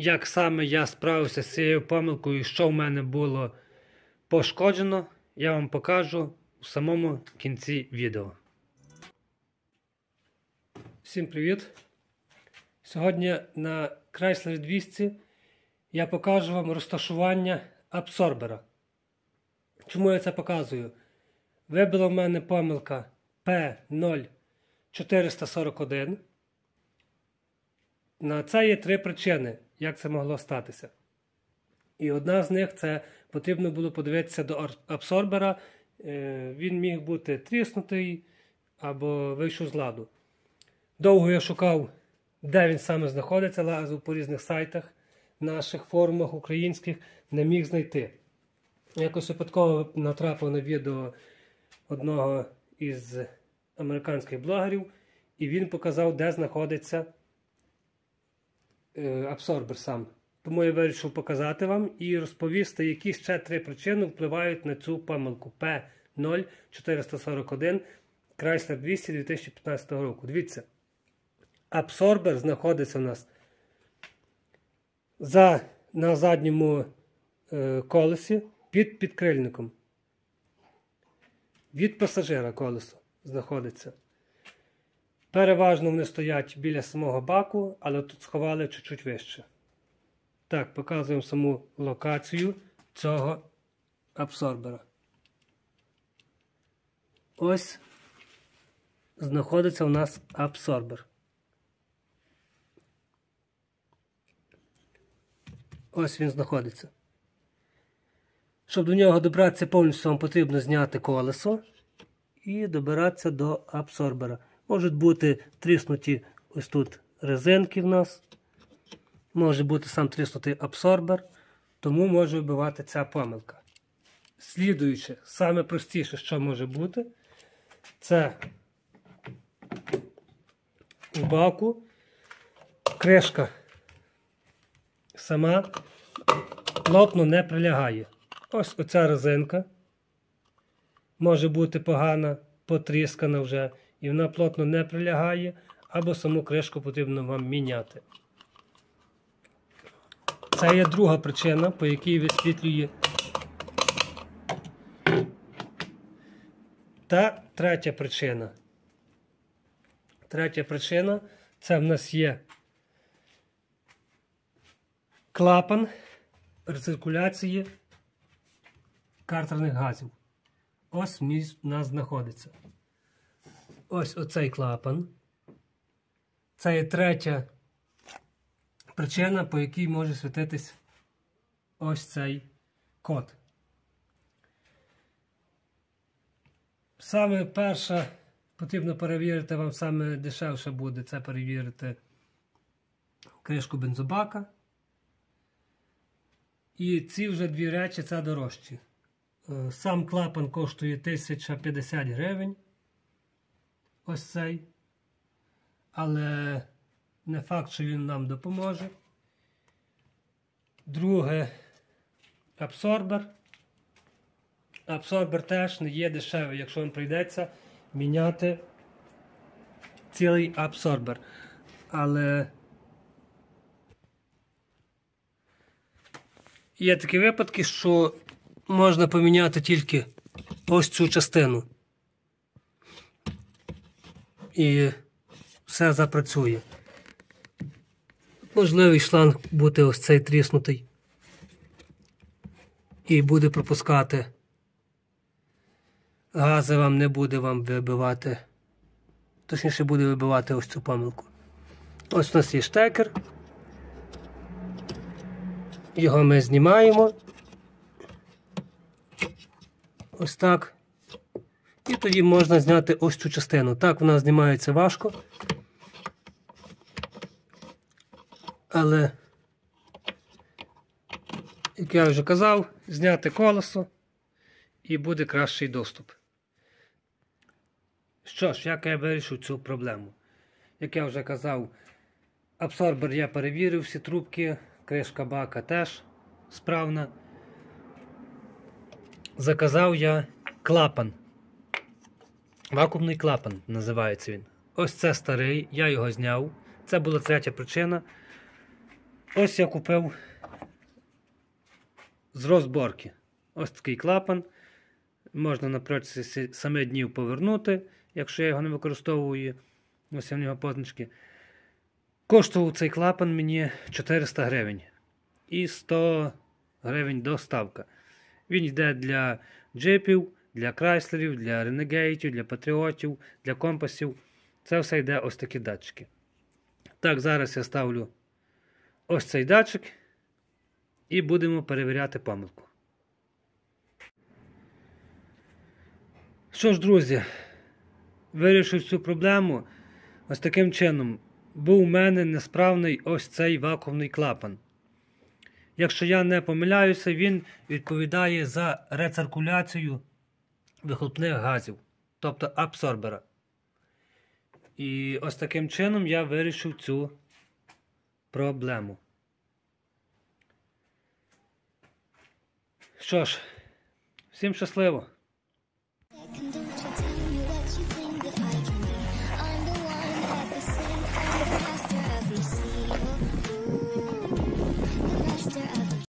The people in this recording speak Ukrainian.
як саме я справився з цією помилкою, що в мене було пошкоджено, я вам покажу у самому кінці відео. Всім привіт! Сьогодні на Chrysler 200 я покажу вам розташування абсорбера. Чому я це показую? Вибила в мене помилка P0441. На це є три причини, як це могло статися. І одна з них, це потрібно було подивитися до абсорбера. Він міг бути тріснутий або вийшов з ладу. Довго я шукав, де він саме знаходиться, лазив по різних сайтах, наших форумах українських, не міг знайти. Якось випадково натрапив на відео одного із американських блогерів, і він показав, де знаходиться абсорбер сам. Тому я вирішив показати вам і розповісти, які ще три причини впливають на цю помилку P0441 Chrysler 200 2015 року. Дивіться, абсорбер знаходиться у нас на задньому колесі під підкрильником. Від пасажира колесо знаходиться. Переважно вони стоять біля самого баку, але тут сховали чуть-чуть вище. Так, показуємо саму локацію цього абсорбера. Ось знаходиться у нас абсорбер. Ось він знаходиться. Щоб до нього добратися повністю, вам потрібно зняти колесо і добиратися до абсорбера. Можуть бути тріснуті ось тут резинки в нас. Може бути сам тріснутий абсорбер. Тому може вибивати ця помилка. Слідуюче, саме простіше, що може бути, це в баку кришка сама плотно не прилягає. Ось оця резинка може бути погана, потріскана вже, і вона плотно не прилягає, або саму кришку потрібно вам міняти. Це є друга причина, по якій висвітлює. Та третя причина. Третя причина – це в нас є клапан рециркуляції картерних газів. Ось він у нас знаходиться. Ось оцей клапан. Це є третя причина, по якій може світитись ось цей код. Саме перше потрібно перевірити, вам саме дешевше буде це перевірити кришку бензобака. І ці вже дві речі це дорожчі. Сам клапан коштує 1050 гривень. Ось цей. Але не факт, що він нам допоможе. Друге, абсорбер. Абсорбер теж не є дешевий, якщо вам прийдеться міняти цілий абсорбер. Але є такі випадки, що можна поміняти тільки ось цю частину. І все запрацює. Можливий шланг бути ось цей тріснутий. І буде пропускати. Гази вам не буде вибивати. Точніше буде вибивати ось цю помилку. Ось у нас є штекер. Його ми знімаємо. Ось так. І тоді можна зняти ось цю частину. Так, вона знімається важко. Але, як я вже казав, зняти колесо і буде кращий доступ. Що ж, як я вирішу цю проблему? Як я вже казав, абсорбер я перевірив, всі трубки, кришка бака теж справна. Заказав я клапан. Вакуумний клапан називається він. Ось це старий, я його зняв. Це була третя причина. Ось я купив з розборки. Ось такий клапан. Можна на протязі 7 днів повернути, якщо я його не використовую. Ось у нього позначки. Коштував цей клапан мені 400 гривень. І 100 гривень доставка. Він йде для джипів, для крайслерів, для ренегейтів, для патріотів, для компасів. Це все йде ось такі датчики. Так, зараз я ставлю ось цей датчик і будемо перевіряти помилку. Що ж, друзі, вирішив цю проблему ось таким чином. Був у мене несправний ось цей вакуумний клапан. Якщо я не помиляюся, він відповідає за рециркуляцію вихлопних газів, тобто абсорбера. І ось таким чином я вирішив цю проблему. Що ж, всім щасливо!